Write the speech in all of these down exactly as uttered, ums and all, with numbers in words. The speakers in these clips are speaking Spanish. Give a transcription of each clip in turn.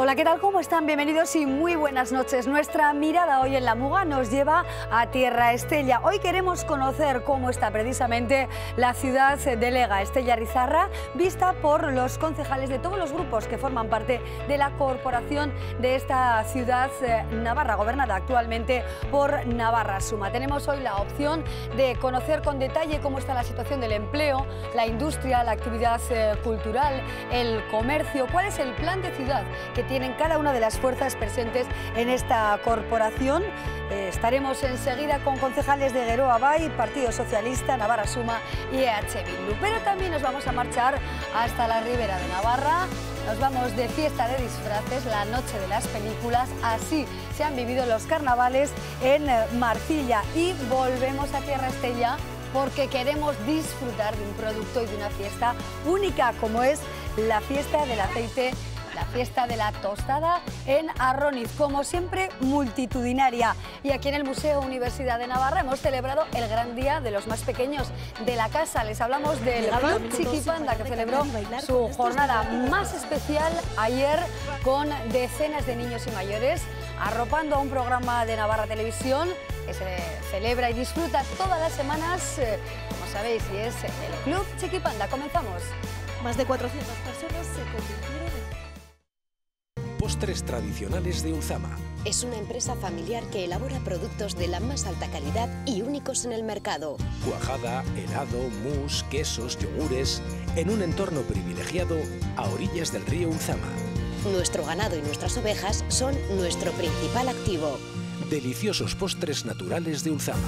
Hola, ¿qué tal? ¿Cómo están? Bienvenidos y muy buenas noches. Nuestra mirada hoy en la Muga nos lleva a Tierra Estella. Hoy queremos conocer cómo está precisamente la ciudad de Lega, Estella Lizarra, vista por los concejales de todos los grupos que forman parte de la corporación de esta ciudad eh, navarra, gobernada actualmente por Navarra Suma. Tenemos hoy la opción de conocer con detalle cómo está la situación del empleo, la industria, la actividad eh, cultural, el comercio, cuál es el plan de ciudad que tienen cada una de las fuerzas presentes en esta corporación. Eh, estaremos enseguida con concejales de Geroa Bai, Partido Socialista, Navarra Suma y E H Bildu. Pero también nos vamos a marchar hasta la Ribera de Navarra. Nos vamos de fiesta de disfraces, la noche de las películas. Así se han vivido los carnavales en Marcilla. Y volvemos a Tierra Estella porque queremos disfrutar de un producto y de una fiesta única como es la fiesta del aceite, la fiesta de la tostada en Arroniz, como siempre multitudinaria. Y aquí en el Museo Universidad de Navarra hemos celebrado el gran día de los más pequeños de la casa. Les hablamos del Club Chiquipanda, que celebró su jornada más especial ayer con decenas de niños y mayores, arropando a un programa de Navarra Televisión que se celebra y disfruta todas las semanas, eh, como sabéis, y es el Club Chiquipanda. Comenzamos. Más de cuatrocientas personas se convirtieron en... Postres tradicionales de Ulzama. Es una empresa familiar que elabora productos de la más alta calidad y únicos en el mercado. Cuajada, helado, mousse, quesos, yogures, en un entorno privilegiado a orillas del río Ulzama. Nuestro ganado y nuestras ovejas son nuestro principal activo. Deliciosos postres naturales de Ulzama.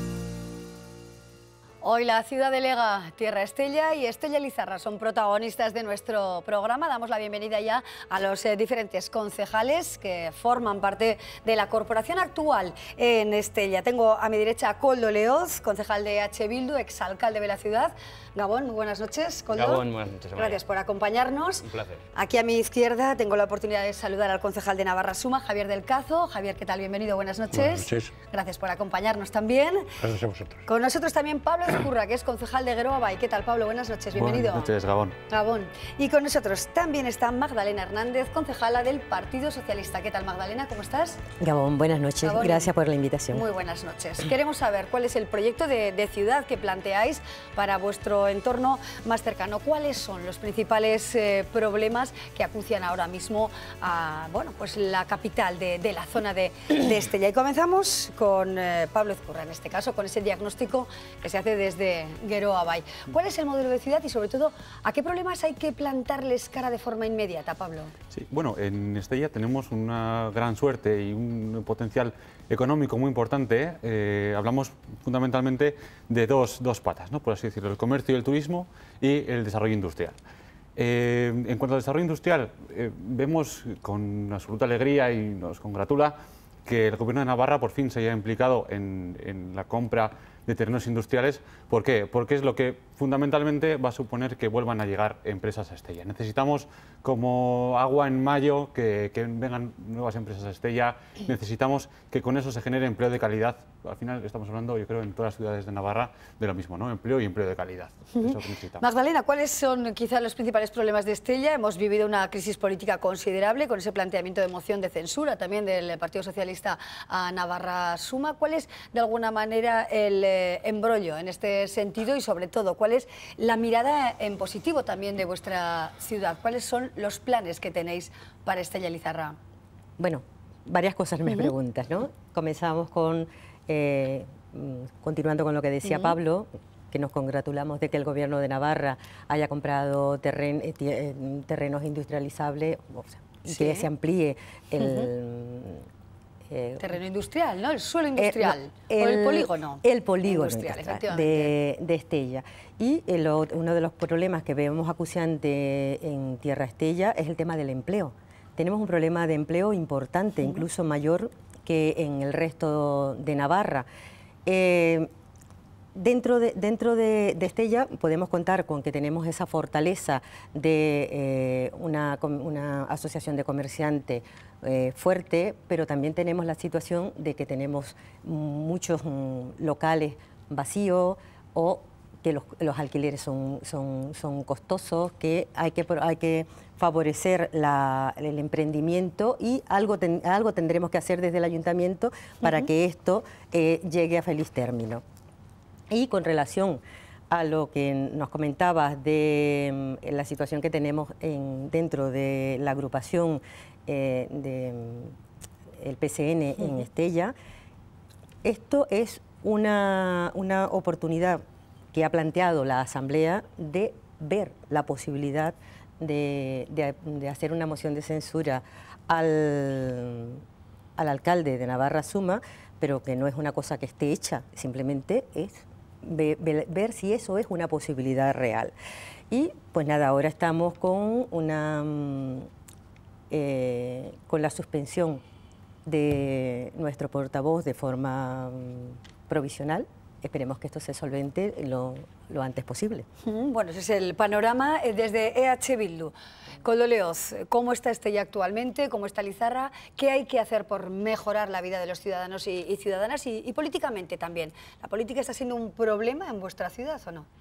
Hoy la ciudad de Lega, Tierra Estella y Estella Lizarra son protagonistas de nuestro programa. Damos la bienvenida ya a los eh, diferentes concejales que forman parte de la corporación actual en Estella. Tengo a mi derecha a Koldo Leoz, concejal de E H Bildu, exalcalde de la ciudad. Gabón, muy buenas noches, Koldo. Gabón, buenas noches. Amaya. Gracias por acompañarnos. Un placer. Aquí a mi izquierda tengo la oportunidad de saludar al concejal de Navarra Suma, Javier del Cazo. Javier, ¿qué tal? Bienvenido, buenas noches. Buenas noches. Gracias por acompañarnos también. Gracias a vosotros. Con nosotros también Pablo Ezcurra, que es concejal de Geroa Bai. ¿Qué tal, Pablo? Buenas noches, bienvenido. Buenas noches, Gabón. Gabón. Y con nosotros también está Magdalena Hernández, concejala del Partido Socialista. ¿Qué tal, Magdalena? ¿Cómo estás? Gabón, buenas noches. Gabón. Gracias por la invitación. Muy buenas noches. Queremos saber cuál es el proyecto de, de ciudad que planteáis para vuestro entorno más cercano. ¿Cuáles son los principales eh, problemas que acucian ahora mismo a bueno, pues la capital de, de la zona de, de Estella? Y comenzamos con eh, Pablo Ezcurra, en este caso, con ese diagnóstico que se hace desde Geroa Bai. ¿Cuál es el modelo de ciudad y, sobre todo, a qué problemas hay que plantarles cara de forma inmediata, Pablo? Sí, bueno, en Estella tenemos una gran suerte y un potencial económico muy importante. Eh, hablamos fundamentalmente de dos, dos patas, ¿no? Por así decirlo, el comercio y el turismo y el desarrollo industrial. Eh, en cuanto al desarrollo industrial, eh, vemos con absoluta alegría y nos congratula que el Gobierno de Navarra por fin se haya implicado en, en la compra de terrenos industriales. ¿Por qué? Porque es lo que fundamentalmente va a suponer que vuelvan a llegar empresas a Estella. Necesitamos, como agua en mayo, que, que vengan nuevas empresas a Estella. Necesitamos que con eso se genere empleo de calidad. Al final estamos hablando, yo creo, en todas las ciudades de Navarra de lo mismo, ¿no? Empleo y empleo de calidad. Uh-huh. Eso que necesitamos. Magdalena, ¿cuáles son quizás los principales problemas de Estella? Hemos vivido una crisis política considerable con ese planteamiento de moción de censura también del Partido Socialista a Navarra Suma. ¿Cuál es, de alguna manera, el eh, embrollo en este sentido y, sobre todo, cuál es la mirada en positivo también de vuestra ciudad? ¿Cuáles son los planes que tenéis para Estella Lizarra? Bueno, varias cosas me uh-huh. preguntas, ¿no? Comenzamos con, eh, continuando con lo que decía uh-huh. Pablo, que nos congratulamos de que el Gobierno de Navarra haya comprado terren, eh, terrenos industrializables, o sea, y sí. que se amplíe el... Uh-huh. Eh, terreno industrial, ¿no? El suelo industrial, eh, no, el, o el polígono. El polígono industrial, industrial de, de Estella. Y el, uno de los problemas que vemos acuciante en Tierra Estella es el tema del empleo. Tenemos un problema de empleo importante, uh-huh. incluso mayor que en el resto de Navarra. Eh, Dentro de, dentro de, de Estella podemos contar con que tenemos esa fortaleza de eh, una, una asociación de comerciantes eh, fuerte, pero también tenemos la situación de que tenemos muchos mm, locales vacíos o que los, los alquileres son, son, son costosos, que hay que, hay que favorecer la, el emprendimiento y algo, ten, algo tendremos que hacer desde el ayuntamiento para uh-huh. que esto eh, llegue a feliz término. Y con relación a lo que nos comentabas de um, la situación que tenemos en, dentro de la agrupación eh, del P C N uh-huh. en Estella, esto es una, una oportunidad que ha planteado la Asamblea de ver la posibilidad de, de, de hacer una moción de censura al, al alcalde de Navarra Suma, pero que no es una cosa que esté hecha, simplemente es ve, ve, ver si eso es una posibilidad real. Y pues nada, ahora estamos con, una, eh, con la suspensión de nuestro portavoz de forma provisional. Esperemos que esto se solvente lo, lo antes posible. Bueno, ese es el panorama desde E H Bildu. Koldo Leoz, ¿cómo está Estella actualmente? ¿Cómo está Lizarra? ¿Qué hay que hacer por mejorar la vida de los ciudadanos y, y ciudadanas? Y, y políticamente también. ¿La política está siendo un problema en vuestra ciudad o no?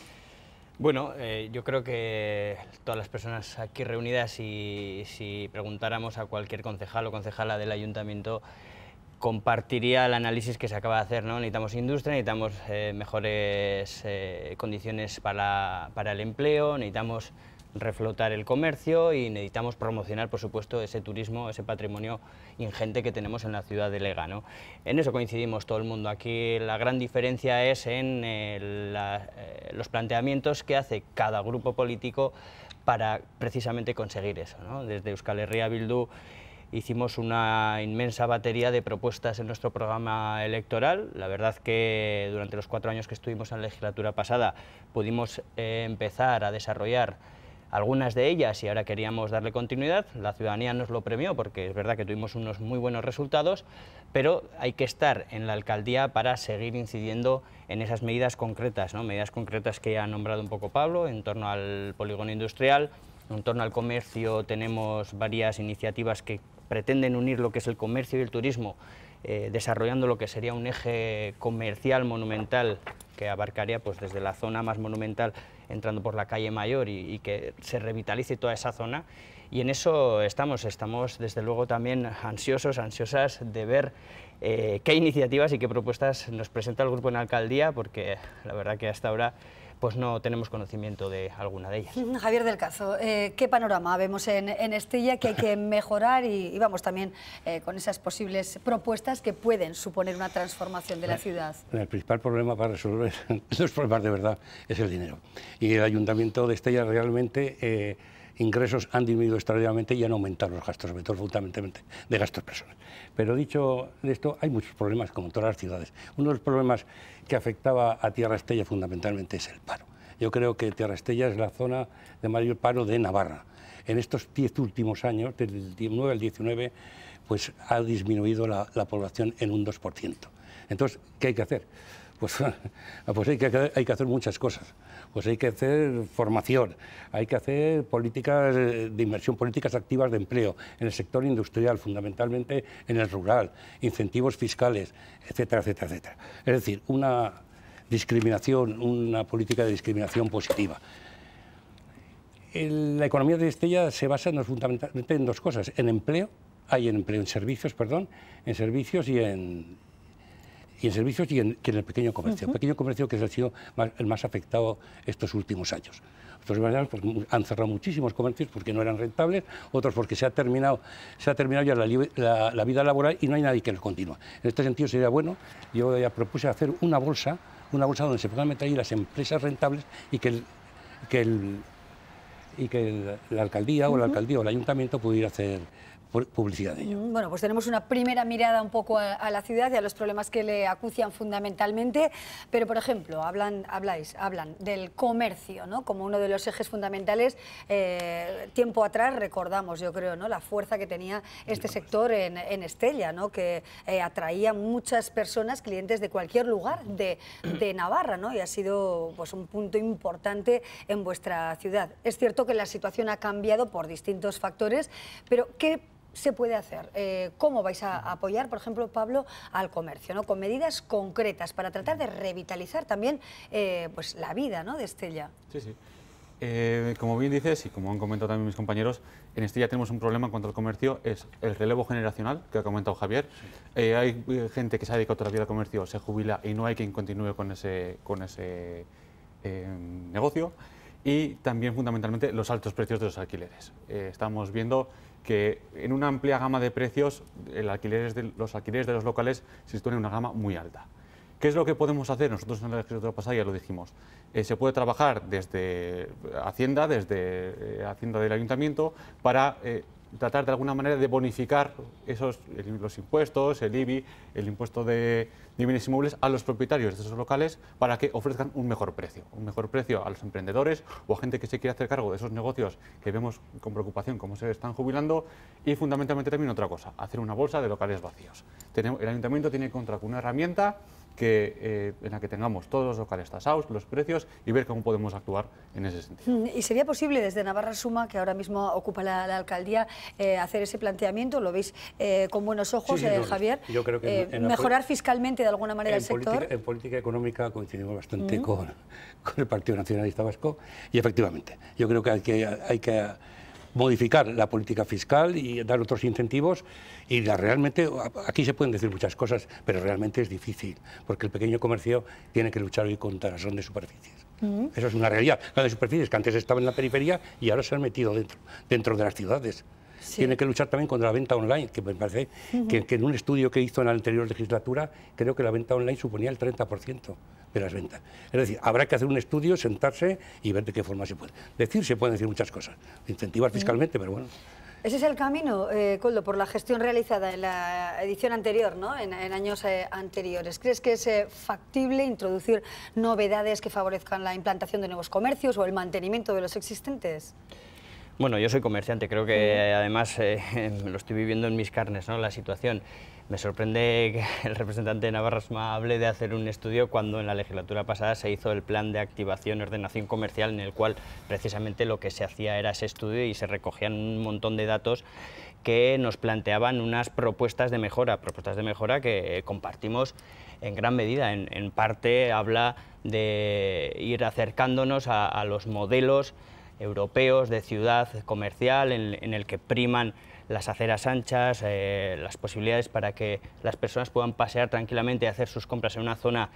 Bueno, eh, yo creo que todas las personas aquí reunidas, si, si preguntáramos a cualquier concejal o concejala del ayuntamiento, compartiría el análisis que se acaba de hacer, ¿no? Necesitamos industria, necesitamos eh, mejores eh, condiciones para, para el empleo, necesitamos reflotar el comercio y necesitamos promocionar, por supuesto, ese turismo, ese patrimonio ingente que tenemos en la ciudad de Lega, ¿no? En eso coincidimos todo el mundo. Aquí la gran diferencia es en eh, la, eh, los planteamientos que hace cada grupo político para precisamente conseguir eso, ¿no? Desde Euskal Herria Bildu hicimos una inmensa batería de propuestas en nuestro programa electoral. La verdad que durante los cuatro años que estuvimos en la legislatura pasada pudimos eh, empezar a desarrollar algunas de ellas y ahora queríamos darle continuidad. La ciudadanía nos lo premió porque es verdad que tuvimos unos muy buenos resultados, pero hay que estar en la alcaldía para seguir incidiendo en esas medidas concretas, ¿no? Medidas concretas que ya ha nombrado un poco Pablo en torno al polígono industrial. En torno al comercio tenemos varias iniciativas que pretenden unir lo que es el comercio y el turismo, eh, desarrollando lo que sería un eje comercial monumental que abarcaría pues, desde la zona más monumental, entrando por la calle Mayor y, y que se revitalice toda esa zona. Y en eso estamos, estamos desde luego también ansiosos, ansiosas de ver eh, qué iniciativas y qué propuestas nos presenta el grupo en la alcaldía, porque la verdad que hasta ahora pues no tenemos conocimiento de alguna de ellas. Javier del Cazo, eh, ¿qué panorama vemos en, en Estella que hay que mejorar y, y vamos también eh, con esas posibles propuestas que pueden suponer una transformación de la ciudad? El principal problema para resolver estos problemas de verdad es el dinero. Y el Ayuntamiento de Estella realmente eh, ingresos han disminuido extraordinariamente y han aumentado los gastos, sobre todo fundamentalmente de gastos personales. Pero dicho de esto, hay muchos problemas como en todas las ciudades. Uno de los problemas que afectaba a Tierra Estella fundamentalmente es el paro. Yo creo que Tierra Estella es la zona de mayor paro de Navarra. En estos diez últimos años, del nueve al diecinueve, pues ha disminuido la, la población en un dos por ciento. Entonces, ¿qué hay que hacer? Pues, pues hay, que, hay que hacer muchas cosas. Pues hay que hacer formación, hay que hacer políticas de inversión, políticas activas de empleo en el sector industrial, fundamentalmente en el rural, incentivos fiscales, etcétera, etcétera, etcétera. Es decir, una discriminación, una política de discriminación positiva. El, la economía de Estella se basa no, fundamentalmente en dos cosas, en empleo, hay en empleo, en servicios, perdón, en servicios y en... y en servicios y en, y en el pequeño comercio. Uh-huh. El pequeño comercio que ha sido más, el más afectado estos últimos años. Estos años pues, han cerrado muchísimos comercios porque no eran rentables, otros porque se ha terminado, se ha terminado ya la, la, la vida laboral y no hay nadie que los continúe. En este sentido sería bueno, yo ya propuse hacer una bolsa, una bolsa donde se puedan meter ahí las empresas rentables y que el, que el, y que el, la alcaldía uh-huh. o la alcaldía o el ayuntamiento pudiera hacer publicidad de ello. Bueno, pues tenemos una primera mirada un poco a, a la ciudad y a los problemas que le acucian fundamentalmente, pero por ejemplo, hablan, habláis, hablan del comercio, ¿no? Como uno de los ejes fundamentales. Eh, tiempo atrás recordamos, yo creo, ¿no? La fuerza que tenía este sector en, en Estella, ¿no? Que eh, atraía muchas personas, clientes de cualquier lugar de, de Navarra, ¿no? Y ha sido pues, un punto importante en vuestra ciudad. Es cierto que la situación ha cambiado por distintos factores, pero ¿qué se puede hacer? Eh, ¿Cómo vais a apoyar, por ejemplo, Pablo, al comercio, ¿no? Con medidas concretas para tratar de revitalizar también eh, pues, la vida, ¿no?, de Estella. Sí, sí. Eh, como bien dices y como han comentado también mis compañeros, en Estella tenemos un problema en cuanto al comercio, es el relevo generacional, que ha comentado Javier. Eh, hay gente que se ha dedicado toda la vida al comercio, se jubila y no hay quien continúe con ese, con ese eh, negocio. Y también, fundamentalmente, los altos precios de los alquileres. Eh, estamos viendo que en una amplia gama de precios, el alquileres de, los alquileres de los locales se sitúan en una gama muy alta. ¿Qué es lo que podemos hacer? Nosotros en la legislatura pasada ya lo dijimos. Eh, se puede trabajar desde Hacienda, desde eh, Hacienda del Ayuntamiento, para eh, tratar de alguna manera de bonificar esos, los impuestos, el I B I, el impuesto de, de bienes inmuebles a los propietarios de esos locales para que ofrezcan un mejor precio. Un mejor precio a los emprendedores o a gente que se quiere hacer cargo de esos negocios que vemos con preocupación cómo se están jubilando. Y fundamentalmente también otra cosa, hacer una bolsa de locales vacíos. Tenemos, el Ayuntamiento tiene que encontrar una herramienta que, eh, en la que tengamos todos los locales tasados, los precios y ver cómo podemos actuar en ese sentido. ¿Y sería posible desde Navarra Suma, que ahora mismo ocupa la, la alcaldía, eh, hacer ese planteamiento? ¿Lo veis eh, con buenos ojos, sí, sí, eh, no, Javier? Yo creo que eh, mejorar fiscalmente de alguna manera en el sector. Política, en política económica coincidimos bastante uh-huh. con, con el Partido Nacionalista Vasco y efectivamente, yo creo que hay que, hay que modificar la política fiscal y dar otros incentivos y la, realmente, aquí se pueden decir muchas cosas, pero realmente es difícil, porque el pequeño comercio tiene que luchar hoy contra las grandes superficies. Uh-huh. Eso es una realidad. Las grandes superficies que antes estaban en la periferia y ahora se han metido dentro, dentro de las ciudades. Sí. Tiene que luchar también contra la venta online, que me parece uh-huh. que, que en un estudio que hizo en la anterior legislatura, creo que la venta online suponía el treinta por ciento de las ventas. Es decir, habrá que hacer un estudio, sentarse y ver de qué forma se puede. Decir, se pueden decir muchas cosas, incentivar fiscalmente, uh-huh. pero bueno. Ese es el camino, eh, Koldo, por la gestión realizada en la edición anterior, ¿no? en, en años eh, anteriores. ¿Crees que es eh, factible introducir novedades que favorezcan la implantación de nuevos comercios o el mantenimiento de los existentes? Bueno, yo soy comerciante, creo que además eh, lo estoy viviendo en mis carnes, ¿no?, la situación. Me sorprende que el representante de Navarra Suma hable de hacer un estudio cuando en la legislatura pasada se hizo el plan de activación y ordenación comercial, en el cual precisamente lo que se hacía era ese estudio y se recogían un montón de datos que nos planteaban unas propuestas de mejora, propuestas de mejora que compartimos en gran medida. En, en parte habla de ir acercándonos a, a los modelos europeos de ciudad comercial en, en el que priman las aceras anchas, eh, las posibilidades para que las personas puedan pasear tranquilamente y hacer sus compras en una zona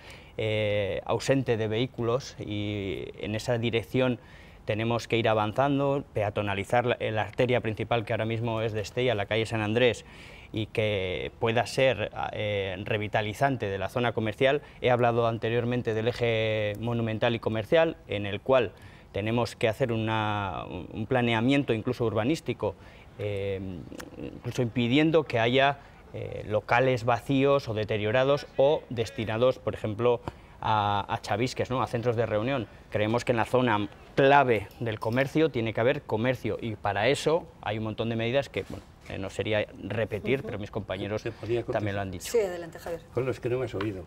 eh, ausente de vehículos, y en esa dirección tenemos que ir avanzando, peatonalizar la, la arteria principal que ahora mismo es de Estella, la calle San Andrés, y que pueda ser eh, revitalizante de la zona comercial. He hablado anteriormente del eje monumental y comercial, en el cual tenemos que hacer una, un planeamiento incluso urbanístico, eh, incluso impidiendo que haya eh, locales vacíos o deteriorados o destinados, por ejemplo, a, a chavisques, ¿no?, a centros de reunión. Creemos que en la zona clave del comercio tiene que haber comercio, y para eso hay un montón de medidas que, bueno, eh, no sería repetir, uh-huh. pero mis compañeros también lo han dicho. Sí, adelante, Javier. Con los que no me has oído.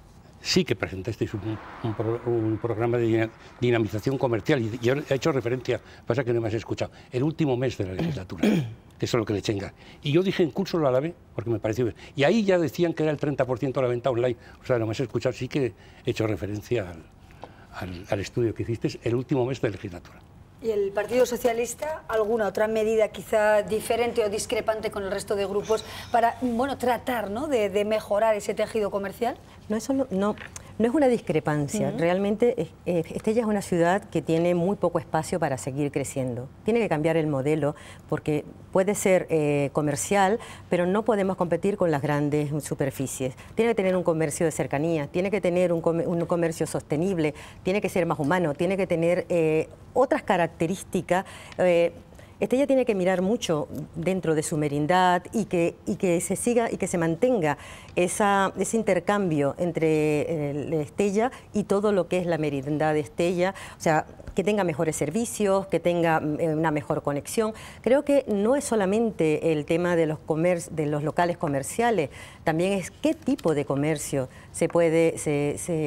Sí que presentasteis un, un, pro, un programa de dinamización comercial y yo he hecho referencia, pasa que no me has escuchado, el último mes de la legislatura, que eso es lo que le chenga. Y yo dije en curso lo alabé, porque me pareció bien. Y ahí ya decían que era el treinta por ciento de la venta online, o sea, no me has escuchado, sí que he hecho referencia al, al, al estudio que hiciste el último mes de la legislatura. ¿Y el Partido Socialista, alguna otra medida quizá diferente o discrepante con el resto de grupos para, bueno, tratar, ¿no?, de, de mejorar ese tejido comercial? No es, solo, no, no es una discrepancia. Uh-huh. Realmente eh, Estella es una ciudad que tiene muy poco espacio para seguir creciendo. Tiene que cambiar el modelo porque puede ser eh, comercial, pero no podemos competir con las grandes superficies. Tiene que tener un comercio de cercanía, tiene que tener un, comer, un comercio sostenible, tiene que ser más humano, tiene que tener eh, otras características. Eh, Estella tiene que mirar mucho dentro de su merindad y que, y que se siga y que se mantenga esa, ese intercambio entre eh, Estella y todo lo que es la merindad de Estella, o sea, que tenga mejores servicios, que tenga eh, una mejor conexión. Creo que no es solamente el tema de los, comer de los locales comerciales, también es qué tipo de comercio se puede, se, se,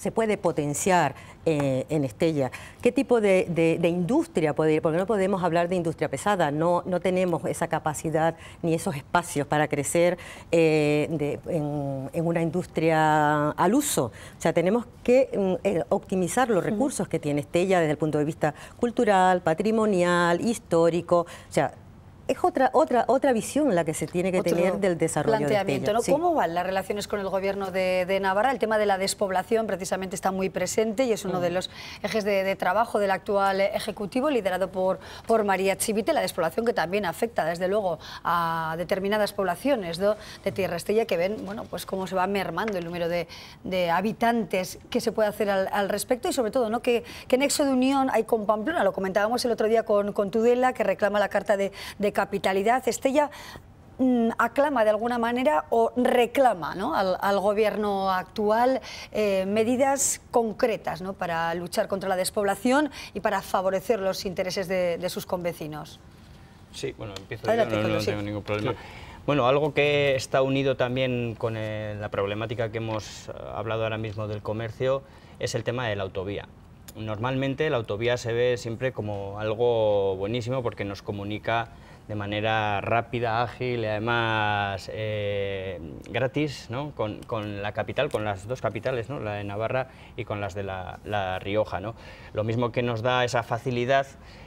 se puede potenciar eh, en Estella? ¿Qué tipo de, de, de industria puede ir? Porque no podemos hablar de industria pesada, no, no tenemos esa capacidad ni esos espacios para crecer eh, de, en, en una industria al uso. O sea, tenemos que eh, optimizar los recursos que tiene Estella desde el punto de vista cultural, patrimonial, histórico. O sea, es otra, otra, otra visión la que se tiene que Otro tener del desarrollo planteamiento, de Estella. ¿no? Sí. ¿Cómo van las relaciones con el Gobierno de, de Navarra? El tema de la despoblación precisamente está muy presente y es uno mm. de los ejes de, de trabajo del actual Ejecutivo, liderado por, por María Chivite, la despoblación que también afecta, desde luego, a determinadas poblaciones, ¿no?, de Tierra Estella, que ven, bueno, pues cómo se va mermando el número de, de habitantes, qué se puede hacer al, al respecto y, sobre todo, ¿no?, qué, qué nexo de unión hay con Pamplona. Lo comentábamos el otro día con, con Tudela, que reclama la Carta de, de capitalidad. Estella mmm, aclama de alguna manera o reclama, ¿no?, al, al gobierno actual eh, medidas concretas, ¿no?, para luchar contra la despoblación y para favorecer los intereses de, de sus convecinos. Sí, bueno, empiezo Adelante, yo, no, no sí. tengo ningún problema. Sí. Bueno, algo que está unido también con el, la problemática que hemos hablado ahora mismo del comercio es el tema de la autovía. Normalmente la autovía se ve siempre como algo buenísimo porque nos comunica de manera rápida, ágil y además eh, gratis, ¿no?, con, con la capital, con las dos capitales, ¿no?, la de Navarra y con las de la, la Rioja, ¿no? Lo mismo que nos da esa facilidad,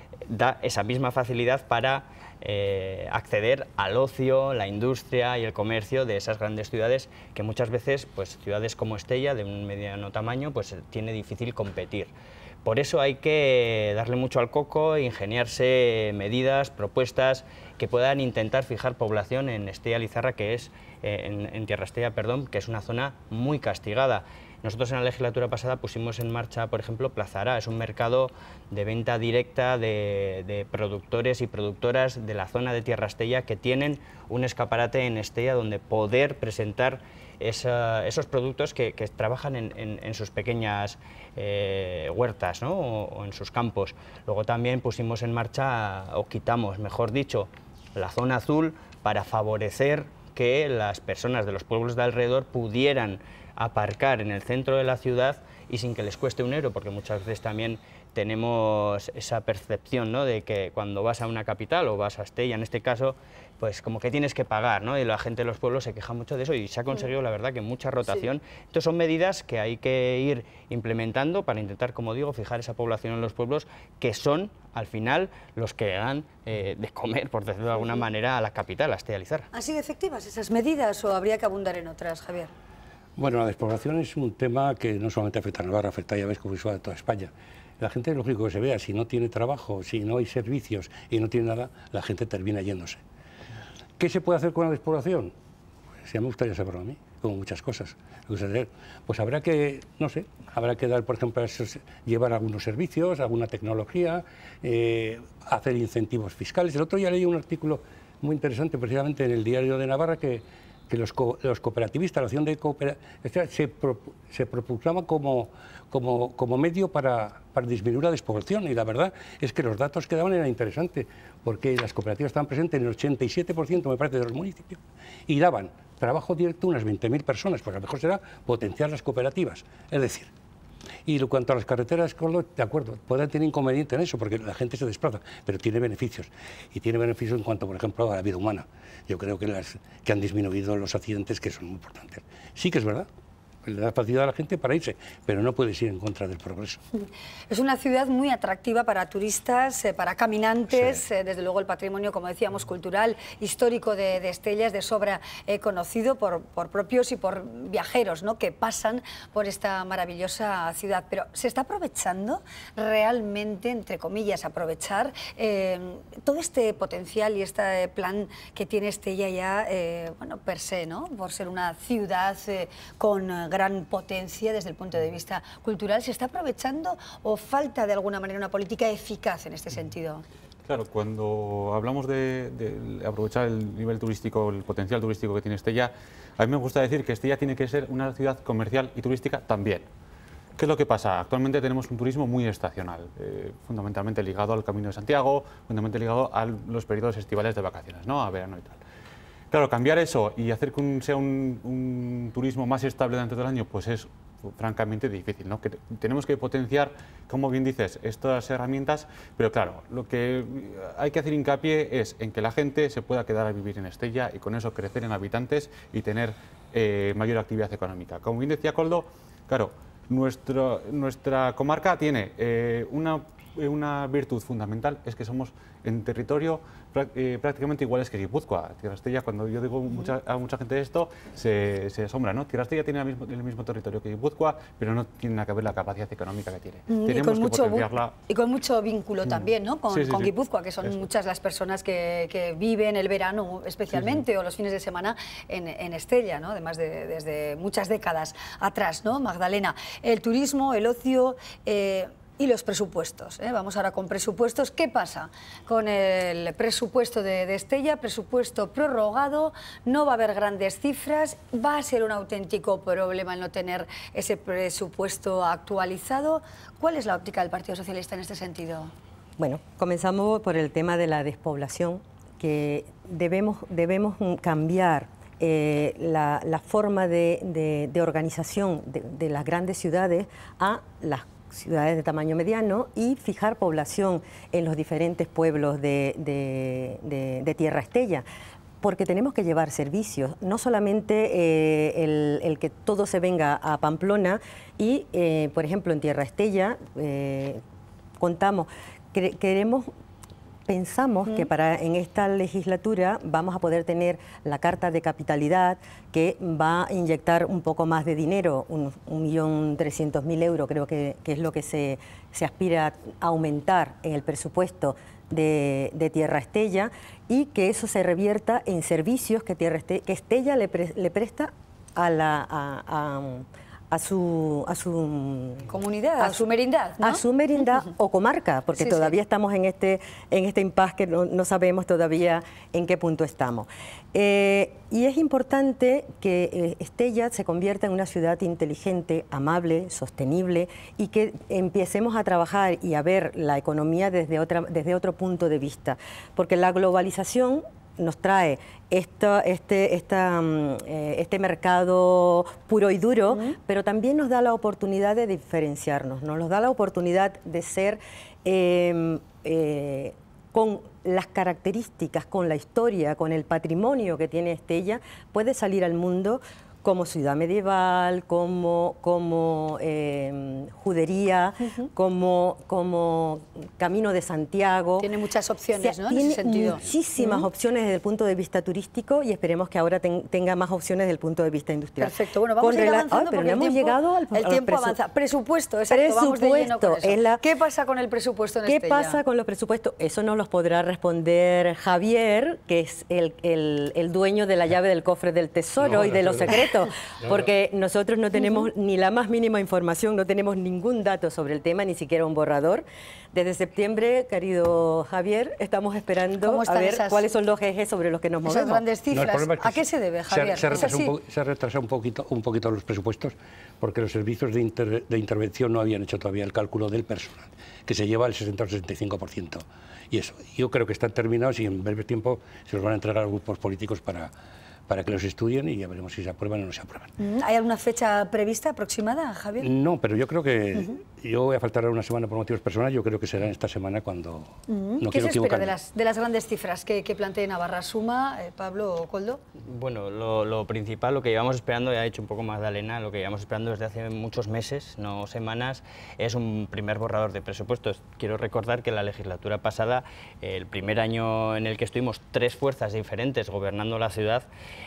da esa misma facilidad para eh, acceder al ocio, la industria y el comercio de esas grandes ciudades que muchas veces, pues ciudades como Estella, de un mediano tamaño, pues tiene difícil competir. Por eso hay que darle mucho al coco, ingeniarse medidas, propuestas que puedan intentar fijar población en Estella Lizarra, que es, eh, en, en Tierra Estella, perdón, que es una zona muy castigada. Nosotros en la legislatura pasada pusimos en marcha, por ejemplo, Plaza Ara, es un mercado de venta directa de, de productores y productoras de la zona de Tierra Estella que tienen un escaparate en Estella donde poder presentar esa, esos productos que, que trabajan en, en, en sus pequeñas eh, huertas, ¿no?, o, o en sus campos. Luego también pusimos en marcha, o quitamos, mejor dicho, la zona azul para favorecer que las personas de los pueblos de alrededor pudieran aparcar en el centro de la ciudad y sin que les cueste un euro, porque muchas veces también tenemos esa percepción, ¿no?, de que cuando vas a una capital o vas a Estella, en este caso, pues como que tienes que pagar, ¿no?, y la gente de los pueblos se queja mucho de eso y se ha conseguido, la verdad, que mucha rotación. Sí. Entonces son medidas que hay que ir implementando para intentar, como digo, fijar esa población en los pueblos que son, al final, los que dan eh, de comer, por decirlo de alguna manera, a la capital, a Estella Lizarra. ¿Han sido efectivas esas medidas o habría que abundar en otras, Javier? Bueno, la despoblación es un tema que no solamente afecta a Navarra, afecta, ya ves, como a toda España. La gente es lógico que se vea, si no tiene trabajo, si no hay servicios y no tiene nada, la gente termina yéndose. ¿Qué se puede hacer con la despoblación? Pues ya me gustaría saberlo a mí, como muchas cosas. Pues habrá que, no sé, habrá que dar, por ejemplo, llevar algunos servicios, alguna tecnología, eh, hacer incentivos fiscales. El otro día leí un artículo muy interesante, precisamente en el Diario de Navarra, que que los, co los cooperativistas, la acción de cooperativas, se, pro se proclama como, como, como medio para, para disminuir la despoblación, y la verdad es que los datos que daban eran interesantes, porque las cooperativas estaban presentes en el ochenta y siete por ciento, me parece, de los municipios, y daban trabajo directo a unas veinte mil personas, pues a lo mejor será potenciar las cooperativas, es decir. Y en cuanto a las carreteras, de acuerdo, pueden tener inconveniente en eso, porque la gente se desplaza, pero tiene beneficios. Y tiene beneficios en cuanto, por ejemplo, a la vida humana. Yo creo que, las, que han disminuido los accidentes, que son muy importantes. Sí que es verdad, le da facilidad a la gente para irse, pero no puedes ir en contra del progreso. Es una ciudad muy atractiva para turistas, eh, para caminantes, sí. eh, desde luego el patrimonio, como decíamos, cultural, histórico de, de Estella es de sobra eh, conocido por, por propios y por viajeros, ¿no?, que pasan por esta maravillosa ciudad. Pero ¿se está aprovechando realmente, entre comillas, aprovechar eh, todo este potencial y este plan que tiene Estella ya, eh, bueno, per se, ¿no?, por ser una ciudad eh, con eh, gran potencia desde el punto de vista cultural? ¿Se está aprovechando o falta de alguna manera una política eficaz en este sentido? Claro, cuando hablamos de, de aprovechar el nivel turístico, el potencial turístico que tiene Estella, a mí me gusta decir que Estella tiene que ser una ciudad comercial y turística también. ¿Qué es lo que pasa? Actualmente tenemos un turismo muy estacional, eh, fundamentalmente ligado al Camino de Santiago, fundamentalmente ligado a los periodos estivales de vacaciones, ¿no?, a verano y tal. Claro, cambiar eso y hacer que un, sea un, un turismo más estable durante todo el año, pues es francamente difícil, ¿no? Que tenemos que potenciar, como bien dices, estas herramientas, pero claro, lo que hay que hacer hincapié es en que la gente se pueda quedar a vivir en Estella y con eso crecer en habitantes y tener eh, mayor actividad económica. Como bien decía Koldo, claro, nuestro, nuestra comarca tiene eh, una, una virtud fundamental, es que somos en territorio eh, prácticamente iguales que Guipúzcoa. Tierra Estella, cuando yo digo mucha, a mucha gente esto, se, se asombra, ¿no? Tierra Estella tiene el mismo, el mismo territorio que Guipúzcoa, pero no tiene nada que ver la capacidad económica que tiene. Mm, Tenemos y con que mucho, potenciarla. Y con mucho vínculo mm. también, ¿no? Con, sí, sí, con sí. Guipúzcoa, que son Eso. muchas las personas que, que viven el verano especialmente, sí, sí. o los fines de semana en, en Estella, ¿no? Además de desde muchas décadas atrás, ¿no? Magdalena, el turismo, el ocio... Eh, y los presupuestos, ¿eh? Vamos ahora con presupuestos. ¿Qué pasa con el presupuesto de, de Estella? Presupuesto prorrogado, no va a haber grandes cifras, va a ser un auténtico problema el no tener ese presupuesto actualizado. ¿Cuál es la óptica del Partido Socialista en este sentido? Bueno, comenzamos por el tema de la despoblación, que debemos, debemos cambiar eh, la, la forma de, de, de organización de, de las grandes ciudades a las ciudades de tamaño mediano y fijar población en los diferentes pueblos de, de, de, de Tierra Estella, porque tenemos que llevar servicios, no solamente eh, el, el que todo se venga a Pamplona y, eh, por ejemplo, en Tierra Estella eh, contamos, que, queremos... Pensamos que para en esta legislatura vamos a poder tener la carta de capitalidad que va a inyectar un poco más de dinero, un, un millón trescientos mil euros, creo que, que es lo que se, se aspira a aumentar en el presupuesto de, de Tierra Estella, y que eso se revierta en servicios que, Tierra Estella, que Estella le, pre, le presta a la... A, a, a su, a su comunidad, a, a su merindad, ¿no? A su merindad o comarca, porque sí, todavía sí. estamos en este, en este impasse que no, no sabemos todavía en qué punto estamos. Eh, y es importante que eh, Estella se convierta en una ciudad inteligente, amable, sostenible, y que empecemos a trabajar y a ver la economía desde, otra, desde otro punto de vista, porque la globalización nos trae esta, este, esta, eh, este mercado puro y duro, uh-huh. pero también nos da la oportunidad de diferenciarnos, nos da la oportunidad de ser eh, eh, con las características, con la historia, con el patrimonio que tiene Estella, puede salir al mundo como ciudad medieval, como, como eh, judería, uh-huh. como, como Camino de Santiago. Tiene muchas opciones, o sea, ¿no? Tiene en ese sentido. muchísimas uh-huh. opciones desde el punto de vista turístico y esperemos que ahora ten, tenga más opciones desde el punto de vista industrial. Perfecto, bueno, vamos Con a ir avanzando ah, pero porque hemos el tiempo, llegado al, el al tiempo presu avanza. Presupuesto, exacto, presupuesto, vamos de lleno con eso. La... ¿Qué pasa con el presupuesto en ¿Qué Estella? pasa con los presupuestos? Eso nos los podrá responder Javier, que es el, el, el dueño de la llave del cofre del tesoro no, y de no, los no, secretos, no, porque nosotros no tenemos uh-huh. ni la más mínima información, no tenemos ningún dato sobre el tema, ni siquiera un borrador. Desde septiembre, querido Javier, estamos esperando a ver esas, cuáles son los ejes sobre los que nos movemos. Esas grandes cifras, no, es que ¿a qué se debe, Javier? Se, se, retrasó, un, se ha retrasado un poquito, un poquito los presupuestos porque los servicios de, inter, de intervención no habían hecho todavía el cálculo del personal, que se lleva el sesenta o sesenta y cinco por ciento. Y eso, yo creo que están terminados y en breve tiempo se los van a entregar a grupos políticos para... para que los estudien y ya veremos si se aprueban o no se aprueban. ¿Hay alguna fecha prevista, aproximada, Javier? No, pero yo creo que uh-huh. yo voy a faltar una semana por motivos personales, yo creo que será esta semana cuando uh-huh. no ¿Qué quiero se espera de equivocarme. las, de las grandes cifras que, que plantea Navarra Suma, eh, Pablo o Koldo? Bueno, lo, lo principal, lo que llevamos esperando, ya ha dicho un poco Magdalena, lo que llevamos esperando desde hace muchos meses, no semanas, es un primer borrador de presupuestos. Quiero recordar que la legislatura pasada, el primer año en el que estuvimos tres fuerzas diferentes gobernando la ciudad,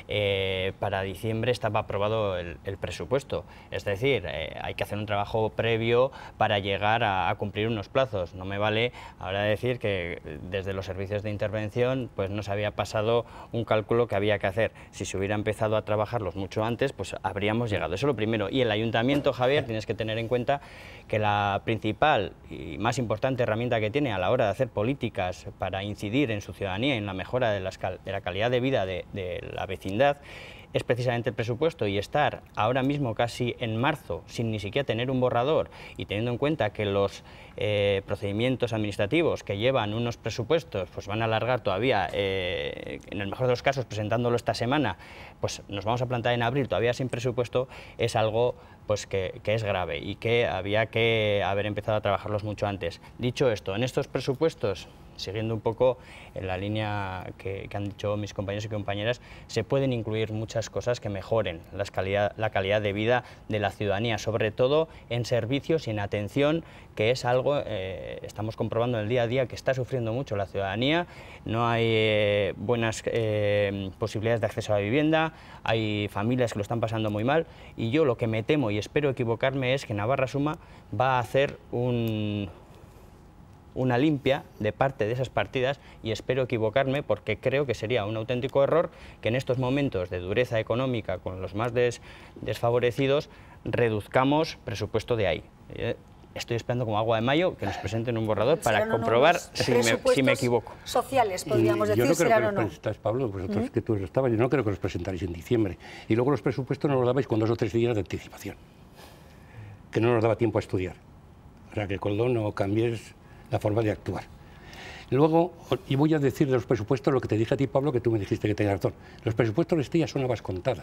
eh, para diciembre estaba aprobado el, el presupuesto. Es decir, eh, hay que hacer un trabajo previo para llegar a, a cumplir unos plazos. No me vale ahora decir que desde los servicios de intervención pues no se había pasado un cálculo que había que hacer. Si se hubiera empezado a trabajarlos mucho antes, pues habríamos llegado. Eso es lo primero. Y el ayuntamiento, Javier, tienes que tener en cuenta que la principal y más importante herramienta que tiene a la hora de hacer políticas para incidir en su ciudadanía y en la mejora de, las cal de la calidad de vida de, de la vecindad es precisamente el presupuesto, y estar ahora mismo casi en marzo sin ni siquiera tener un borrador, y teniendo en cuenta que los eh, procedimientos administrativos que llevan unos presupuestos pues van a alargar todavía, eh, en el mejor de los casos presentándolo esta semana, pues nos vamos a plantar en abril todavía sin presupuesto, es algo pues que, que es grave y que había que haber empezado a trabajarlos mucho antes. Dicho esto, en estos presupuestos, siguiendo un poco en la línea que, que han dicho mis compañeros y compañeras, se pueden incluir muchas cosas que mejoren las calidad, la calidad de vida de la ciudadanía, sobre todo en servicios y en atención, que es algo, eh, estamos comprobando en el día a día, que está sufriendo mucho la ciudadanía. No hay eh, buenas eh, posibilidades de acceso a la vivienda, hay familias que lo están pasando muy mal, y yo lo que me temo, y espero equivocarme, es que Navarra Suma va a hacer un... una limpia de parte de esas partidas, y espero equivocarme porque creo que sería un auténtico error que en estos momentos de dureza económica con los más des, desfavorecidos reduzcamos presupuesto de ahí. Eh, estoy esperando como agua de mayo que nos presenten un borrador para no, no, comprobar si, me, si me equivoco. Sociales, podríamos decir, yo no creo serán que o no. los presentáis, Pablo, vosotros ¿Mm? que tú estabas, yo no creo que los presentaréis en diciembre. Y luego los presupuestos no los dabais con dos o tres días de anticipación, que no nos daba tiempo a estudiar. O sea, que Coldo no cambies la forma de actuar. Luego, y voy a decir de los presupuestos lo que te dije a ti, Pablo, que tú me dijiste que tenías razón. Los presupuestos de Estella son habas contadas.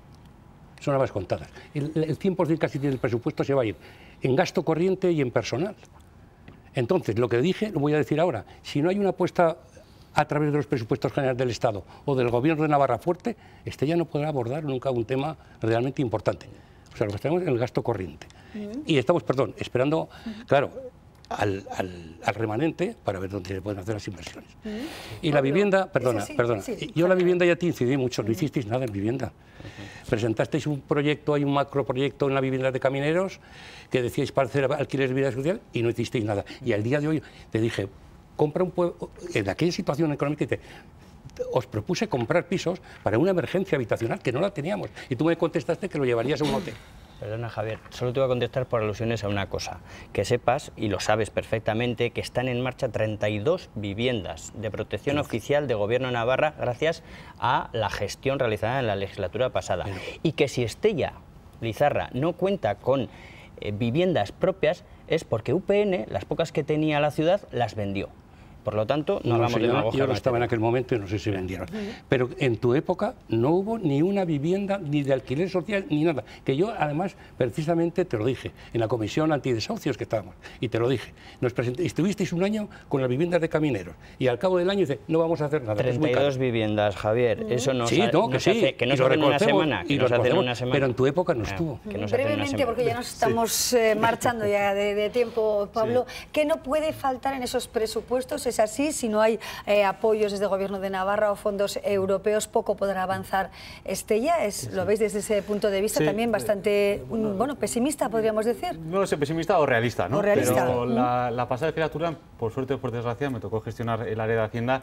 Son habas contadas. El, el cien por cien casi del presupuesto se va a ir en gasto corriente y en personal. Entonces, lo que dije, lo voy a decir ahora. Si no hay una apuesta a través de los presupuestos generales del Estado o del Gobierno de Navarra fuerte, Estella no podrá abordar nunca un tema realmente importante. O sea, lo que estamos en el gasto corriente. Uh-huh. Y estamos, perdón, esperando, uh-huh. claro, Al, al, al remanente para ver dónde se pueden hacer las inversiones. Uh-huh. Y la vivienda, perdona, sí, sí, perdona, sí, sí. yo la vivienda ya te incidí mucho, no hicisteis nada en vivienda. Uh-huh. Presentasteis un proyecto, hay un macroproyecto en la vivienda de Camineros que decíais para hacer alquileres de vida social y no hicisteis nada. Y al día de hoy te dije, compra un pueblo, en aquella situación económica, te, os propuse comprar pisos para una emergencia habitacional que no la teníamos y tú me contestaste que lo llevarías a un hotel. Perdona, Javier, solo te voy a contestar por alusiones a una cosa. Que sepas, y lo sabes perfectamente, que están en marcha treinta y dos viviendas de protección Pero... oficial de Gobierno de Navarra gracias a la gestión realizada en la legislatura pasada. Pero... Y que si Estella Lizarra no cuenta con eh, viviendas propias es porque U P N, las pocas que tenía la ciudad, las vendió. Por lo tanto, no, no hagamos demagogia. Yo no estaba en aquel momento y no sé si vendieron. Pero en tu época no hubo ni una vivienda, ni de alquiler social, ni nada. Que yo, además, precisamente te lo dije, en la comisión antidesahucios que estábamos, y te lo dije. Nos presenté, estuvisteis un año con las viviendas de Camineros, y al cabo del año dice, no vamos a hacer nada. treinta y dos viviendas, Javier, eso no, sí, no, que no sí, se hace, que no se hace en una semana, que no se hace en una semana. Pero en tu época no estuvo. Que no se Brevemente, porque ya nos estamos sí. eh, marchando ya de, de tiempo, Pablo, sí. ¿qué no puede faltar en esos presupuestos? ¿Es así? Si no hay Eh, apoyos desde el Gobierno de Navarra o fondos europeos, poco podrá avanzar Estella. Es, sí. ¿Lo veis desde ese punto de vista sí. también bastante bueno, bueno, pesimista, podríamos decir? No lo sé, pesimista o realista, ¿no? O realista. Pero la, la pasada legislatura, por suerte o por desgracia, me tocó gestionar el área de Hacienda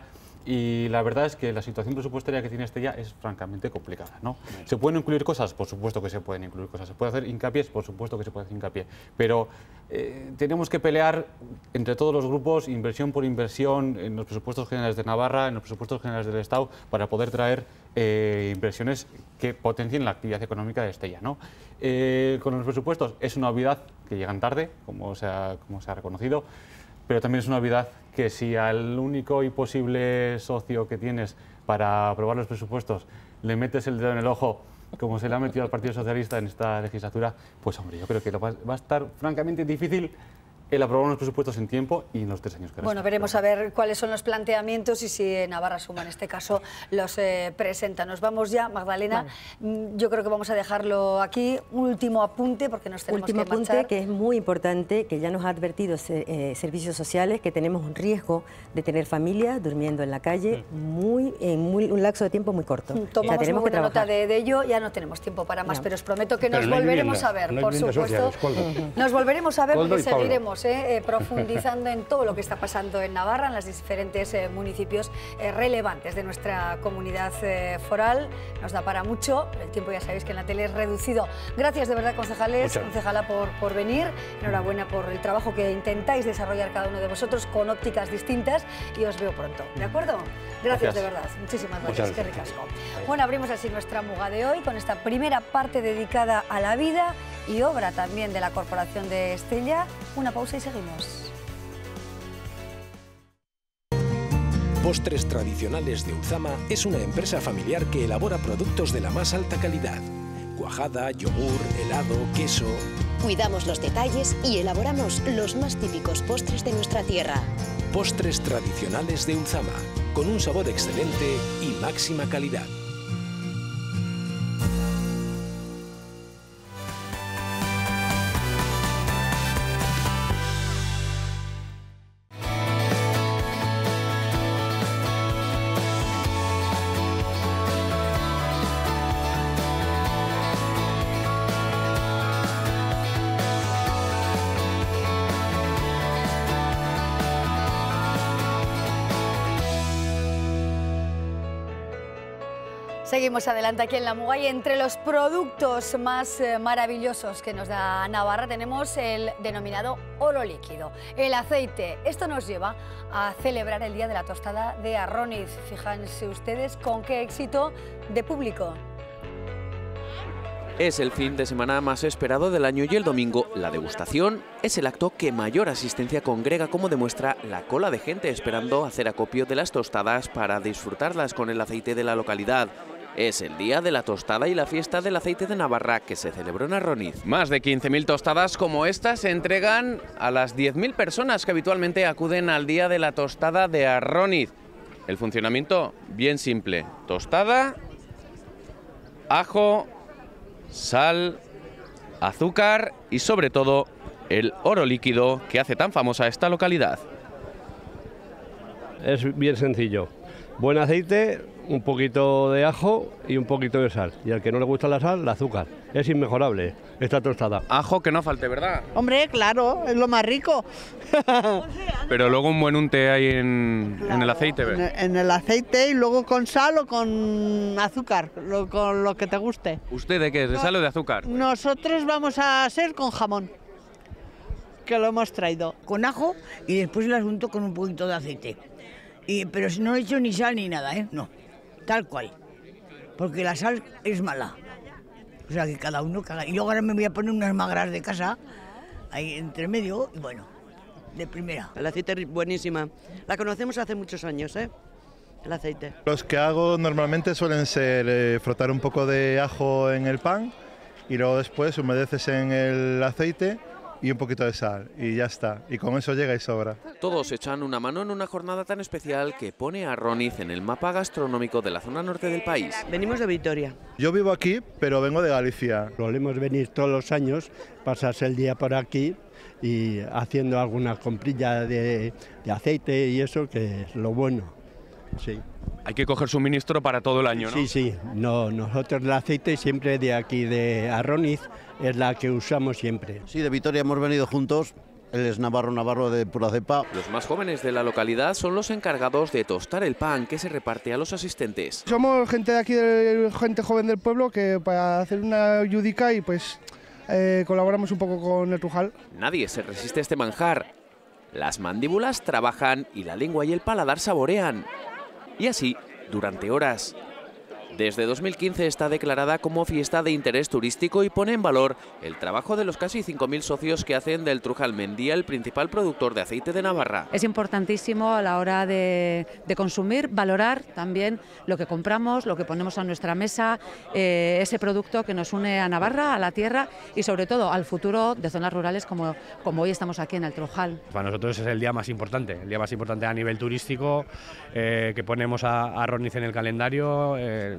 y la verdad es que la situación presupuestaria que tiene Estella es francamente complicada, ¿no? ¿Se pueden incluir cosas? Por supuesto que se pueden incluir cosas. ¿Se puede hacer hincapié? Por supuesto que se puede hacer hincapié. Pero eh, tenemos que pelear entre todos los grupos, inversión por inversión, en los presupuestos generales de Navarra, en los presupuestos generales del Estado, para poder traer eh, inversiones que potencien la actividad económica de Estella, ¿no? Eh, con los presupuestos es una obviedad que llegan tarde, como se ha, como se ha reconocido, pero también es una obviedad que si al único y posible socio que tienes para aprobar los presupuestos le metes el dedo en el ojo, como se le ha metido al Partido Socialista en esta legislatura, pues hombre, yo creo que va a estar francamente difícil el aprobar unos presupuestos en tiempo y en los tres años que restan. Bueno, veremos a ver cuáles son los planteamientos y si Navarra Suma, en este caso, los eh, presenta. Nos vamos ya, Magdalena. Vale. Yo creo que vamos a dejarlo aquí. Un último apunte, porque nos tenemos último que marchar. Último apunte, que es muy importante, que ya nos ha advertido eh, Servicios Sociales, que tenemos un riesgo de tener familias durmiendo en la calle muy, en muy, un lapso de tiempo muy corto. Tomamos o sea, tenemos muy buena que nota de, de ello. Ya no tenemos tiempo para más, no. pero os prometo que nos no volveremos vivienda, a ver, no por supuesto. Sociales, nos volveremos a ver porque seguiremos seguiremos ¿eh? Eh, profundizando en todo lo que está pasando en Navarra, en los diferentes eh, municipios eh, relevantes de nuestra comunidad eh, foral. Nos da para mucho, el tiempo ya sabéis que en la tele es reducido. Gracias de verdad, concejales, Muchas. concejala, por, por venir. Enhorabuena por el trabajo que intentáis desarrollar cada uno de vosotros con ópticas distintas y os veo pronto, ¿de acuerdo? Gracias, Gracias. de verdad, muchísimas gracias, Muchas qué gracias. ricasco. Bueno, abrimos así nuestra muga de hoy con esta primera parte dedicada a la vida y obra también de la Corporación de Estella. Una pausa y seguimos. Postres Tradicionales de Ulzama es una empresa familiar que elabora productos de la más alta calidad. Cuajada, yogur, helado, queso. Cuidamos los detalles y elaboramos los más típicos postres de nuestra tierra. Postres Tradicionales de Ulzama, con un sabor excelente y máxima calidad. Seguimos adelante aquí en La Muga y entre los productos más eh, maravillosos que nos da Navarra tenemos el denominado oro líquido, el aceite. Esto nos lleva a celebrar el Día de la Tostada de Arroniz. Fíjense ustedes con qué éxito de público. Es el fin de semana más esperado del año y el domingo, la degustación, es el acto que mayor asistencia congrega, como demuestra la cola de gente esperando hacer acopio de las tostadas para disfrutarlas con el aceite de la localidad. Es el día de la tostada y la fiesta del aceite de Navarra que se celebró en Arroniz. Más de quince mil tostadas como esta se entregan a las diez mil personas que habitualmente acuden al día de la tostada de Arroniz. El funcionamiento, bien simple: tostada, ajo, sal, azúcar y sobre todo el oro líquido que hace tan famosa esta localidad. Es bien sencillo: buen aceite, un poquito de ajo y un poquito de sal. Y al que no le gusta la sal, el azúcar. Es inmejorable esta tostada. Ajo que no falte, ¿verdad? Hombre, claro, es lo más rico. Pero luego un buen unte ahí en, claro, en el aceite, en el, en el aceite y luego con sal o con azúcar, lo, con lo que te guste. ¿Usted de qué es? ¿De sal o de azúcar? Nosotros vamos a hacer con jamón, que lo hemos traído. Con ajo y después el asunto con un poquito de aceite. Y, pero no he hecho ni sal ni nada, ¿eh? No, tal cual. Porque la sal es mala. O sea, que cada uno caga. Y luego ahora me voy a poner unas magras de casa, ahí entre medio, y bueno, de primera. El aceite es buenísima. La conocemos hace muchos años, ¿eh? El aceite. Los que hago normalmente suelen ser eh, frotar un poco de ajo en el pan y luego después humedeces en el aceite y un poquito de sal y ya está, y con eso llega y sobra. Todos echan una mano en una jornada tan especial que pone a Arroniz en el mapa gastronómico de la zona norte del país. Venimos de Vitoria. Yo vivo aquí, pero vengo de Galicia. Solemos venir todos los años, pasarse el día por aquí y haciendo alguna comprilla de, de aceite y eso, que es lo bueno. Sí. Hay que coger suministro para todo el año, ¿no? Sí, sí. No, nosotros el aceite siempre de aquí de Arroniz es la que usamos siempre. Sí, de Vitoria hemos venido juntos. Él es Navarro, Navarro de pura cepa. Los más jóvenes de la localidad son los encargados de tostar el pan que se reparte a los asistentes. Somos gente de aquí, gente joven del pueblo, que para hacer una yudica y pues eh, colaboramos un poco con el Trujal. Nadie se resiste a este manjar. Las mandíbulas trabajan y la lengua y el paladar saborean. Y así, durante horas. Desde dos mil quince está declarada como fiesta de interés turístico y pone en valor el trabajo de los casi cinco mil socios que hacen del Trujal Mendía el principal productor de aceite de Navarra. Es importantísimo a la hora de, de consumir, valorar también lo que compramos, lo que ponemos a nuestra mesa, eh, ese producto que nos une a Navarra, a la tierra y sobre todo al futuro de zonas rurales como, como hoy estamos aquí en el Trujal. Para nosotros es el día más importante, el día más importante a nivel turístico, eh, que ponemos a, a Arroniz en el calendario, eh,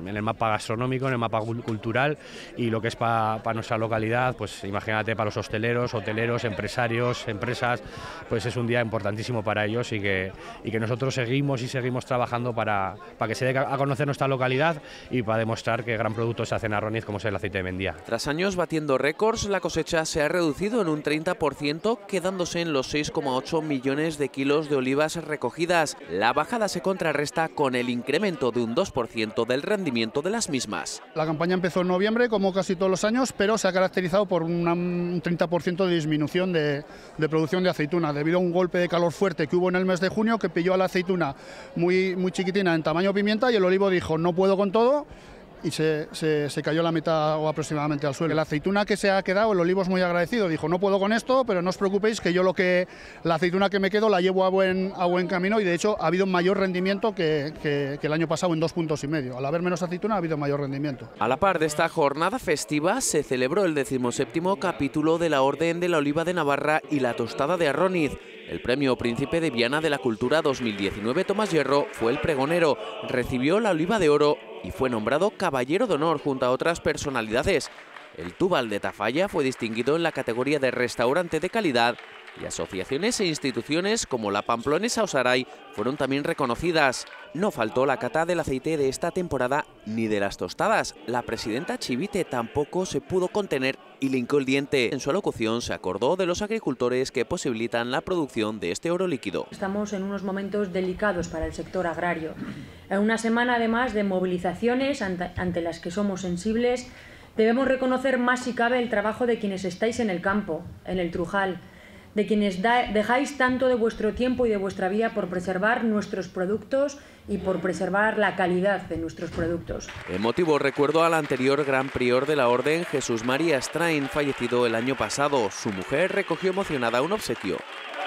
en el mapa gastronómico, en el mapa cultural, y lo que es para pa nuestra localidad, pues imagínate, para los hosteleros, hoteleros, empresarios, empresas, pues es un día importantísimo para ellos y que, y que nosotros seguimos y seguimos trabajando para, para que se dé a conocer nuestra localidad y para demostrar que gran producto se hace en Arroniz, como es el aceite de Mendía. Tras años batiendo récords, la cosecha se ha reducido en un treinta por ciento, quedándose en los seis coma ocho millones de kilos de olivas recogidas. La bajada se contrarresta con el incremento de un dos por ciento del rendimiento de las mismas. La campaña empezó en noviembre, como casi todos los años, pero se ha caracterizado por una, un treinta por ciento de disminución de, de producción de aceituna, debido a un golpe de calor fuerte que hubo en el mes de junio, que pilló a la aceituna muy, muy chiquitina en tamaño pimienta, y el olivo dijo, no puedo con todo, y se, se, se cayó la mitad o aproximadamente al suelo. La aceituna que se ha quedado, el olivo es muy agradecido, dijo, no puedo con esto, pero no os preocupéis que yo lo que la aceituna que me quedo la llevo a buen, a buen camino, y de hecho ha habido un mayor rendimiento que, que, que el año pasado en dos puntos y medio. Al haber menos aceituna ha habido mayor rendimiento. A la par de esta jornada festiva se celebró el decimoséptimo capítulo de la Orden de la Oliva de Navarra y la Tostada de Arroniz. El premio Príncipe de Viana de la Cultura dos mil diecinueve, Tomás Hierro, fue el pregonero, recibió la Oliva de Oro y fue nombrado Caballero de Honor junto a otras personalidades. El Túbal de Tafalla fue distinguido en la categoría de restaurante de calidad, y asociaciones e instituciones como la Pamplonesa Osaray fueron también reconocidas. No faltó la cata del aceite de esta temporada ni de las tostadas. La presidenta Chivite tampoco se pudo contener y le hincó el diente. En su alocución se acordó de los agricultores que posibilitan la producción de este oro líquido. Estamos en unos momentos delicados para el sector agrario. En una semana además de movilizaciones ante, ante las que somos sensibles, debemos reconocer más si cabe el trabajo de quienes estáis en el campo, en el Trujal, de quienes da, dejáis tanto de vuestro tiempo y de vuestra vida por preservar nuestros productos y por preservar la calidad de nuestros productos. Emotivo recuerdo al anterior gran prior de la Orden, Jesús María Strain, fallecido el año pasado. Su mujer recogió emocionada un obsequio.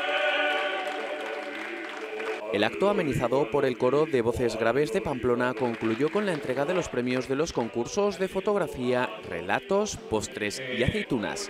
El acto, amenizado por el coro de voces graves de Pamplona, concluyó con la entrega de los premios de los concursos de fotografía, relatos, postres y aceitunas.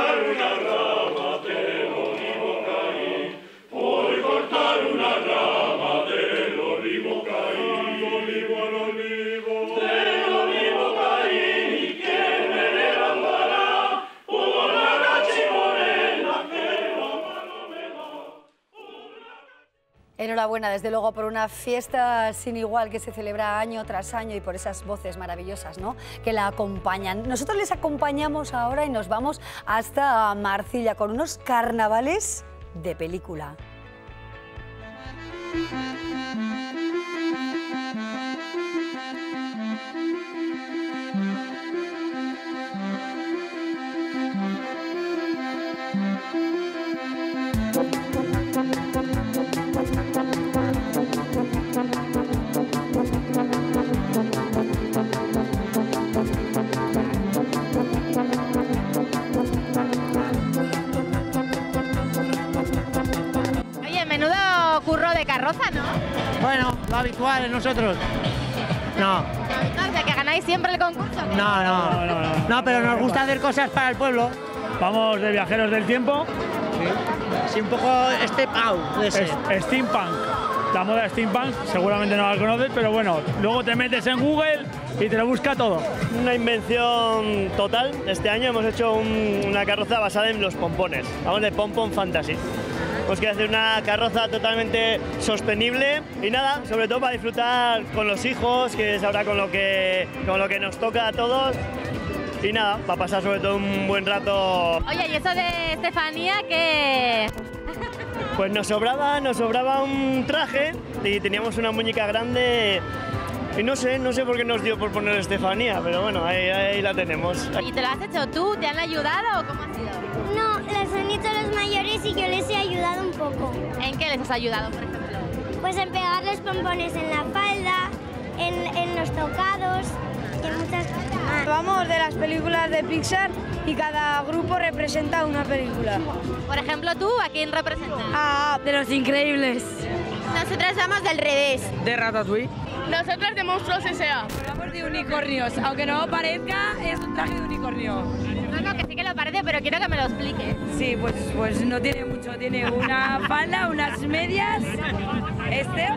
Enhorabuena, desde luego, por una fiesta sin igual que se celebra año tras año y por esas voces maravillosas, ¿no?, que la acompañan. Nosotros les acompañamos ahora y nos vamos hasta Marcilla con unos carnavales de película. Curro de carroza, ¿no? Bueno, lo habitual en nosotros. No. Lo habitual, o sea, que ganáis siempre el concurso. No, no, no, no, no. No, pero nos gusta hacer cosas para el pueblo. Vamos de viajeros del tiempo. Sí, sí, un poco step out de ese. Es, steampunk. La moda steampunk, seguramente no la conoces, pero bueno, luego te metes en Google y te lo busca todo. Una invención total. Este año hemos hecho un, una carroza basada en los pompones. Vamos de Pompon Fantasy. Pues quiero hacer una carroza totalmente sostenible y nada, sobre todo para disfrutar con los hijos, que es ahora con lo que, con lo que nos toca a todos. Y nada, para pasar sobre todo un buen rato. Oye, ¿y eso de Estefanía qué? Pues nos sobraba, nos sobraba un traje y teníamos una muñeca grande. Y no sé, no sé por qué nos dio por poner Estefanía, pero bueno, ahí, ahí la tenemos. ¿Y te lo has hecho tú? ¿Te han ayudado o cómo ha sido? No, las han hecho los mayores y yo les he ayudado un poco. ¿En qué les has ayudado, por ejemplo? Pues en pegar los pompones en la falda, en, en los tocados y en muchas cosas más. Vamos de las películas de Pixar y cada grupo representa una película. Por ejemplo, ¿tú a quién representas? Ah, de Los Increíbles. Nosotras vamos del revés. De Ratatouille. Nosotras de Monstruos S A Hablamos de unicornios, aunque no parezca, es un traje de unicornio. No, no, que sí que lo parece, pero quiero que me lo expliques. Sí, pues, pues no tiene mucho, tiene una falda, unas medias, este,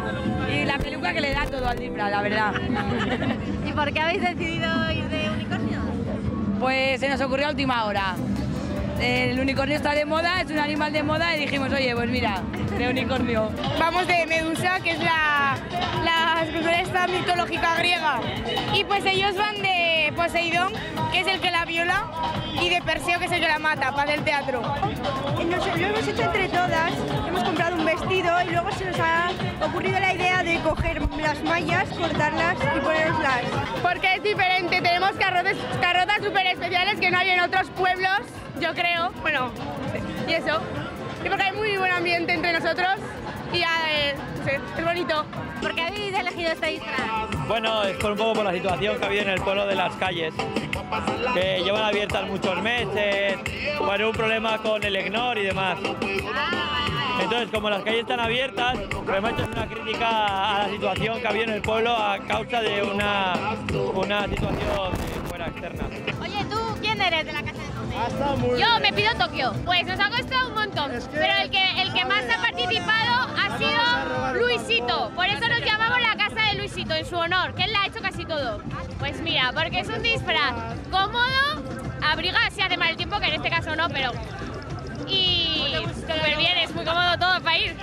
Y la peluca que le da todo al disfraz, la verdad. ¿Y por qué habéis decidido ir de unicornio? Pues se nos ocurrió a última hora. El unicornio está de moda, es un animal de moda y dijimos, oye, pues mira, de unicornio. Vamos de Medusa, que es la, la escultura esta mitológica griega. Y pues ellos van de Poseidón, que es el que la viola, y de Perseo, que es el que la mata, para el teatro. Nos, lo hemos hecho entre todas, hemos comprado un vestido y luego se nos ha ocurrido la idea de coger las mallas, cortarlas y ponerlas. Porque es diferente, tenemos carrozas, carrozas súper especiales que no hay en otros pueblos, yo creo, bueno, y eso. Y porque hay muy buen ambiente entre nosotros y ya, eh, no sé, es bonito. ¿Por qué habéis elegido este disfraz? Bueno, es por un poco por la situación que ha habido en el pueblo de Las Calles, que llevan abiertas muchos meses, bueno, un problema con el EGNOR y demás. Entonces, como las calles están abiertas, pues hemos hecho una crítica a la situación que ha habido en el pueblo a causa de una, una situación fuera externa. Oye, ¿tú quién eres de la casa de dónde? Ah, está muy Yo bien. me pido Tokio. Pues nos ha costado un montón, pero el que, el que más ha participado ha sido Luisito. Por eso nos llamamos la casa de Luisito, en su honor, que él le ha hecho casi todo. Pues mira, porque es un disfraz cómodo, abriga si hace mal tiempo, que en este caso no, pero... Y súper bien, es muy cómodo todo para ir.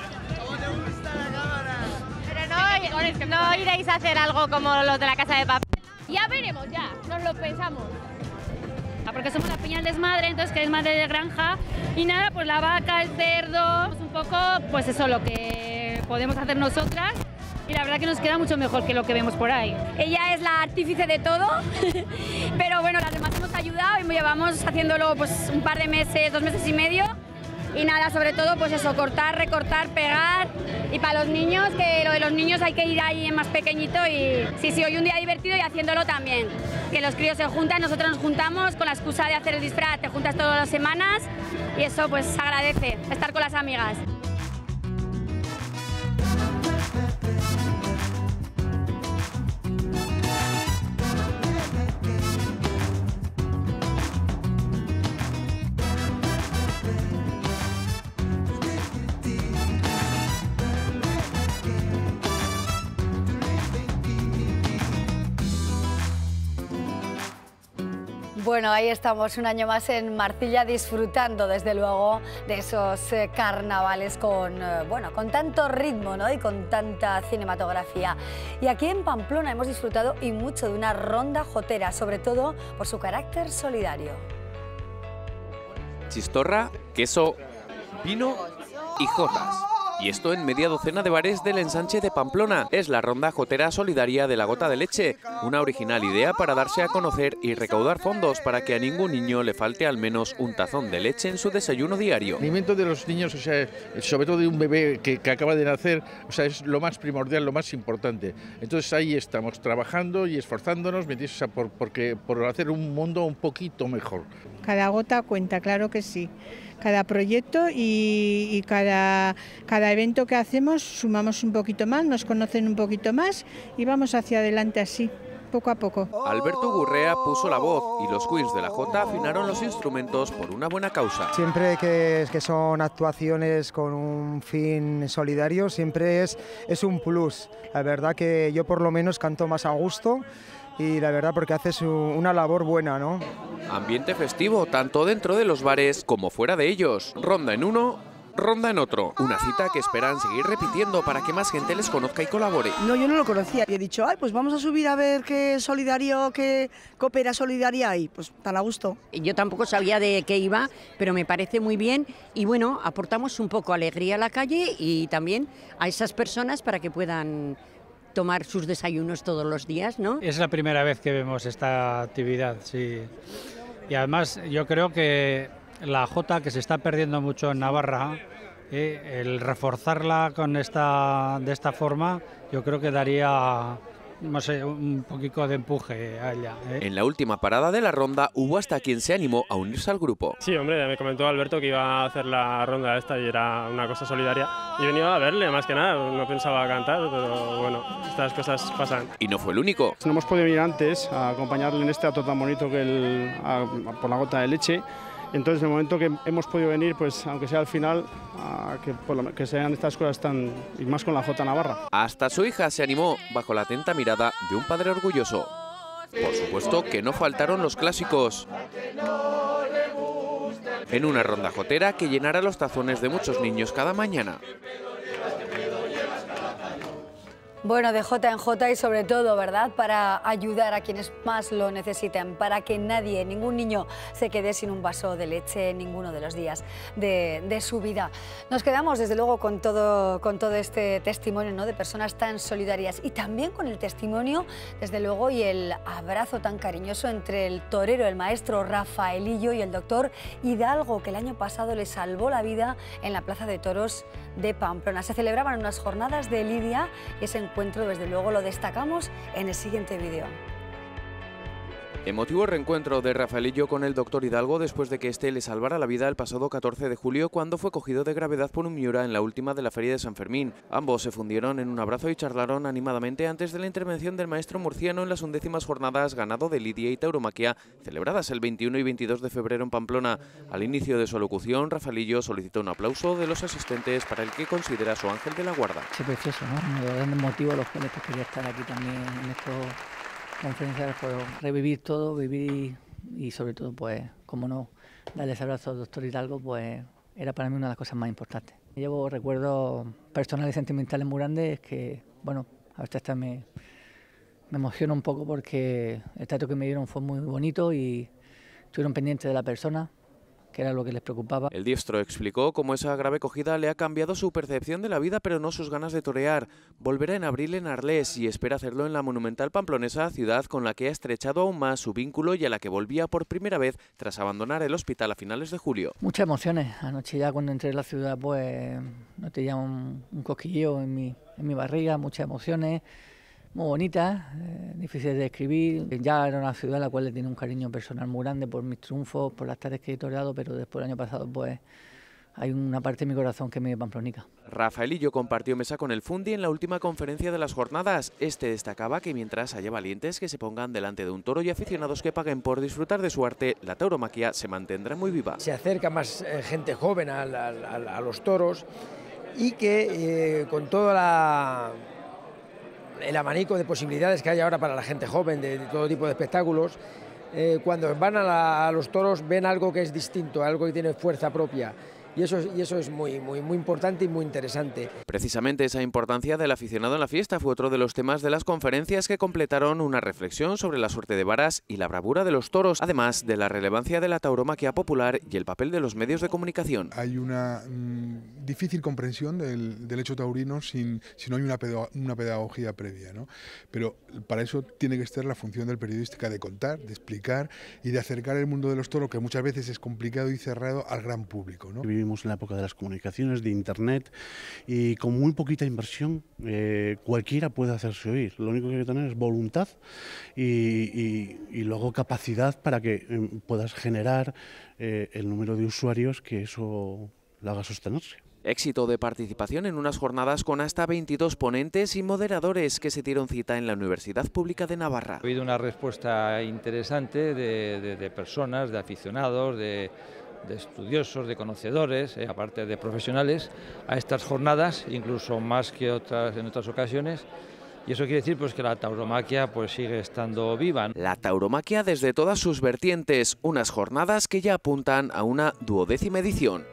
Pero no, no iréis a hacer algo como los de la casa de papel. Ya veremos, ya, nos lo pensamos. Porque somos la Peña del Desmadre, entonces que es madre de granja y nada, pues la vaca, el cerdo, pues un poco, pues eso, lo que podemos hacer nosotras y la verdad que nos queda mucho mejor que lo que vemos por ahí. Ella es la artífice de todo, pero bueno, las demás hemos ayudado y llevamos haciéndolo pues un par de meses, dos meses y medio. Y nada, sobre todo pues eso, cortar, recortar, pegar y para los niños, que lo de los niños hay que ir ahí en más pequeñito y sí, sí, hoy un día divertido y haciéndolo también. Que los críos se juntan, nosotros nos juntamos con la excusa de hacer el disfraz, te juntas todas las semanas y eso pues agradece, estar con las amigas. Bueno, ahí estamos un año más en Marcilla disfrutando desde luego de esos eh, carnavales con, eh, bueno, con tanto ritmo, ¿no? Y con tanta cinematografía. Y aquí en Pamplona hemos disfrutado y mucho de una ronda jotera, sobre todo por su carácter solidario. Chistorra, queso, vino y jotas. Y esto en media docena de bares del ensanche de Pamplona. Es la ronda jotera solidaria de la Gota de Leche, una original idea para darse a conocer y recaudar fondos para que a ningún niño le falte al menos un tazón de leche en su desayuno diario. El alimento de los niños, o sea, sobre todo de un bebé que, que acaba de nacer, o sea, es lo más primordial, lo más importante. Entonces ahí estamos trabajando y esforzándonos, ¿me entiendes? O sea, por, porque, por hacer un mundo un poquito mejor. Cada gota cuenta, claro que sí. Cada proyecto y, y cada, cada evento que hacemos sumamos un poquito más, nos conocen un poquito más y vamos hacia adelante así, poco a poco. Alberto Gurrea puso la voz y los Queens de la Jota afinaron los instrumentos por una buena causa. Siempre que, que son actuaciones con un fin solidario, siempre es, es un plus. La verdad que yo por lo menos canto más a gusto y la verdad porque haces una labor buena, ¿no? Ambiente festivo, tanto dentro de los bares como fuera de ellos. Ronda en uno, ronda en otro. Una cita que esperan seguir repitiendo para que más gente les conozca y colabore. No, yo no lo conocía y he dicho, ay, pues vamos a subir a ver qué solidario, qué coopera solidaria hay. Pues tan a gusto. Yo tampoco sabía de qué iba, pero me parece muy bien y bueno, aportamos un poco alegría a la calle y también a esas personas para que puedan tomar sus desayunos todos los días, ¿no? Es la primera vez que vemos esta actividad, sí. Y además yo creo que la jota, que se está perdiendo mucho en Navarra, eh, el reforzarla con esta, de esta forma, yo creo que daría, no sé, un poquito de empuje a ella. ¿eh? En la última parada de la ronda hubo hasta quien se animó a unirse al grupo. Sí, hombre, me comentó Alberto que iba a hacer la ronda esta y era una cosa solidaria. Y venía a verle, más que nada, no pensaba cantar, pero bueno, estas cosas pasan. Y no fue el único. No hemos podido venir antes a acompañarle en este acto tan bonito que el, a, a por la Gota de Leche. Entonces, de momento que hemos podido venir, pues aunque sea al final, a que, por lo, que sean estas cosas tan, y más con la Jota Navarra. Hasta su hija se animó bajo la atenta mirada de un padre orgulloso. Por supuesto que no faltaron los clásicos. En una ronda jotera que llenará los tazones de muchos niños cada mañana. Bueno, de jota en jota y sobre todo, ¿verdad?, para ayudar a quienes más lo necesiten, para que nadie, ningún niño se quede sin un vaso de leche ninguno de los días de, de su vida. Nos quedamos, desde luego, con todo, con todo este testimonio, ¿no?, de personas tan solidarias y también con el testimonio, desde luego, y el abrazo tan cariñoso entre el torero, el maestro Rafaelillo, y el doctor Hidalgo, que el año pasado le salvó la vida en la Plaza de Toros de Pamplona. Se celebraban unas jornadas de lidia y ese encuentro, desde luego, lo destacamos en el siguiente vídeo. Emotivo reencuentro de Rafaelillo con el doctor Hidalgo después de que éste le salvara la vida el pasado catorce de julio cuando fue cogido de gravedad por un Miura en la última de la Feria de San Fermín. Ambos se fundieron en un abrazo y charlaron animadamente antes de la intervención del maestro murciano en las undécimas jornadas ganado de lidia y tauromaquia celebradas el veintiuno y veintidós de febrero en Pamplona. Al inicio de su alocución, Rafaelillo solicitó un aplauso de los asistentes para el que considera su ángel de la guarda. Sí, precioso, ¿no? Me da motivo a los cuales pues, quería estar aquí también en estos conferencias, pues revivir todo, vivir y sobre todo, pues, como no, darle ese abrazo al doctor Hidalgo, pues era para mí una de las cosas más importantes. Llevo recuerdos personales y sentimentales muy grandes que, bueno, a veces hasta me, me emociona un poco porque el trato que me dieron fue muy bonito y estuvieron pendientes de la persona, que era lo que les preocupaba. El diestro explicó cómo esa grave cogida le ha cambiado su percepción de la vida, pero no sus ganas de torear. Volverá en abril en Arles y espera hacerlo en la monumental pamplonesa, ciudad con la que ha estrechado aún más su vínculo y a la que volvía por primera vez tras abandonar el hospital a finales de julio. Muchas emociones. Anoche ya cuando entré en la ciudad, pues no tenía un, un cosquilleo en mi, en mi barriga, muchas emociones. Muy bonita, eh, difícil de escribir. Ya era una ciudad a la cual le tiene un cariño personal muy grande por mis triunfos, por las tardes que he toreado, pero después el año pasado pues hay una parte de mi corazón que me es pamplonica. Rafaelillo compartió mesa con el Fundi en la última conferencia de las jornadas. Este destacaba que mientras haya valientes que se pongan delante de un toro y aficionados que paguen por disfrutar de su arte, la tauromaquia se mantendrá muy viva. Se acerca más eh, gente joven a, a, a, a los toros y que eh, con toda la... el abanico de posibilidades que hay ahora para la gente joven de, de todo tipo de espectáculos, eh, cuando van a, la, a los toros ven algo que es distinto, algo que tiene fuerza propia. Y eso, y eso es muy, muy, muy importante y muy interesante. Precisamente esa importancia del aficionado en la fiesta fue otro de los temas de las conferencias que completaron una reflexión sobre la suerte de varas y la bravura de los toros, además de la relevancia de la tauromaquia popular y el papel de los medios de comunicación. Hay una mmm, difícil comprensión del, del hecho taurino sin, si no hay una, pedo, una pedagogía previa, ¿no? Pero para eso tiene que estar la función del periodística de contar, de explicar y de acercar el mundo de los toros, que muchas veces es complicado y cerrado, al gran público, ¿no? Vivimos en la época de las comunicaciones, de internet, y con muy poquita inversión eh, cualquiera puede hacerse oír. Lo único que hay que tener es voluntad y, y, y luego capacidad para que eh, puedas generar eh, el número de usuarios que eso lo haga sostenerse. Éxito de participación en unas jornadas con hasta veintidós ponentes y moderadores que se dieron cita en la Universidad Pública de Navarra. Ha habido una respuesta interesante de, de, de personas, de aficionados, de de estudiosos, de conocedores, eh, aparte de profesionales, a estas jornadas, incluso más que otras en otras ocasiones. Y eso quiere decir pues, que la tauromaquia pues, sigue estando viva. La tauromaquia desde todas sus vertientes, unas jornadas que ya apuntan a una duodécima edición.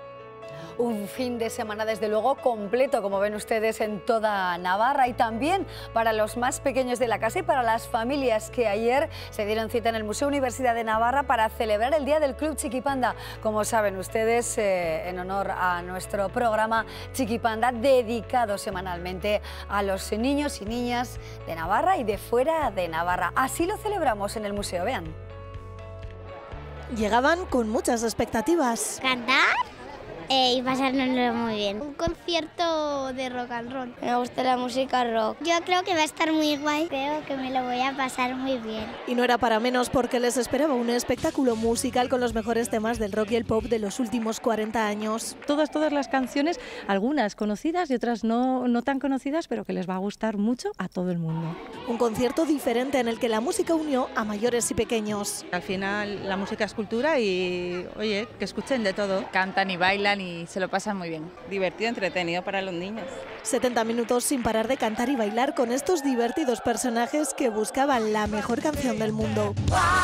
Un fin de semana, desde luego, completo, como ven ustedes, en toda Navarra, y también para los más pequeños de la casa y para las familias que ayer se dieron cita en el Museo Universidad de Navarra para celebrar el Día del Club Chiquipanda. Como saben ustedes, eh, en honor a nuestro programa Chiquipanda, dedicado semanalmente a los niños y niñas de Navarra y de fuera de Navarra. Así lo celebramos en el museo, vean. Llegaban con muchas expectativas. ¿Cantar? eh, y pasárnoslo muy bien. Un concierto de rock and roll. Me gusta la música rock. Yo creo que va a estar muy guay. Creo que me lo voy a pasar muy bien. Y no era para menos porque les esperaba un espectáculo musical con los mejores temas del rock y el pop de los últimos cuarenta años. Todas, todas las canciones, algunas conocidas y otras no, no tan conocidas, pero que les va a gustar mucho a todo el mundo. Un concierto diferente en el que la música unió a mayores y pequeños. Al final la música es cultura y, oye, que escuchen de todo. Cantan y bailan y se lo pasan muy bien. Divertido, entretenido para los niños. setenta minutos sin parar de cantar y bailar con estos divertidos personajes que buscaban la mejor canción del mundo.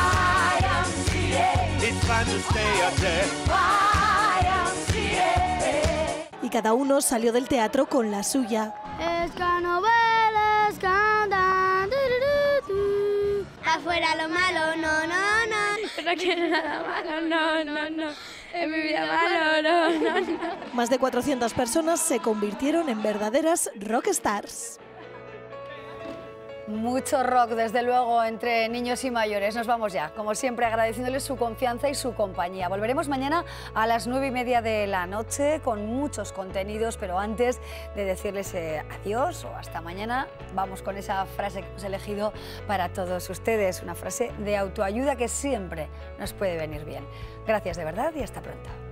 Y cada uno salió del teatro con la suya. Afuera lo malo, no, no, no. No quiero nada malo, no, no, no. En mi vida malo, no, no, no. Más de cuatrocientas personas se convirtieron en verdaderas rockstars. Mucho rock, desde luego, entre niños y mayores. Nos vamos ya, como siempre, agradeciéndoles su confianza y su compañía. Volveremos mañana a las nueve y media de la noche con muchos contenidos, pero antes de decirles eh, adiós o hasta mañana, vamos con esa frase que hemos elegido para todos ustedes, una frase de autoayuda que siempre nos puede venir bien. Gracias de verdad y hasta pronto.